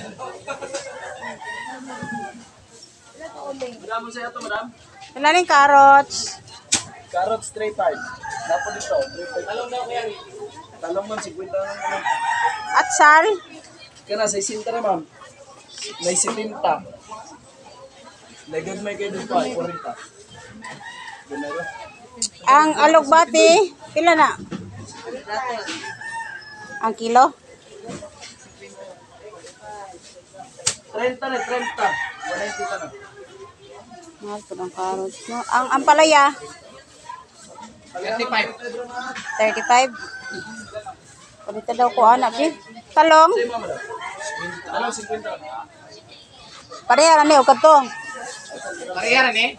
Madam, sa'yo ito, madam. Wala rin carrots. Carrots, 3.5. Dapat dito, 3.5. Talong daw kaya. Talong man, 50 lang. Atsal. Kana, 60 na, ma'am. May 70. Legad may kayo dito, 40. Ganun. Ang alugbati, pila na? Ang kilo? 30 na, 30. 190 ka na. Mahal po ng carrots. No? Ang ampalaya? 35. 35. Palita daw ko, anak eh. Talong? Sa'yo, ma'am, madam. Talong, 50. Pareha na o katong. Pariyaran eh.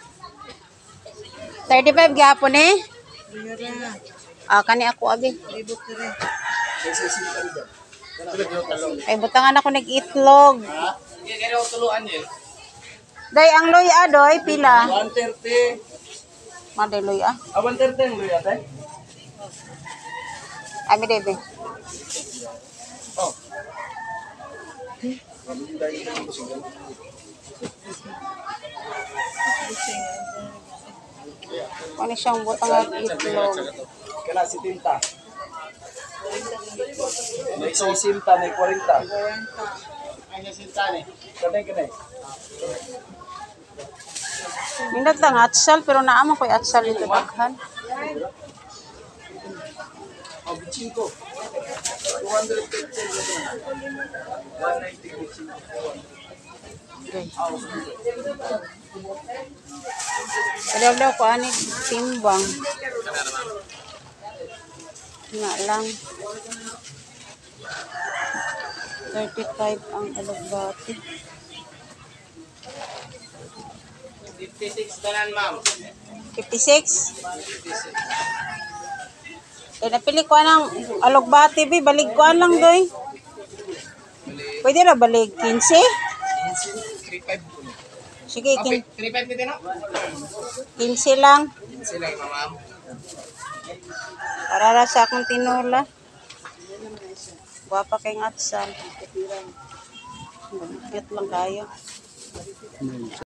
35 gapon eh. Ah, kani ako abi. May 60 ka rin dyan. Talong. Ay butangan ako nag-itlog. Ha? Hindi, kaya ako tuluan yun. Day ang luya doy pila. 130. Maday luya. 130 ang luya, te? Ami debe. Oh. Ano siyang butangan itlog. Kala si Tinta. May 60, may 40. Ay, nasinta ni. Kanay. Mindag tang atsal pero naamang ko'y atsal dito daghan. Oh, bitching ko. 250 190 bitching ko. Okay. Kadaw ko ani timbang. Nga lang. 35 ang alugbati. 56 tanan, ma'am. 56. Eh, napili ko ng alugbati, bi. Balig ko lang, doy. Pwede na balig 15? 35 ko. Sige, 35 nito, no? 15 lang. Sila, ma'am. Para sa akong tinula. Guwapa kayong atsal. Cute lang kayo.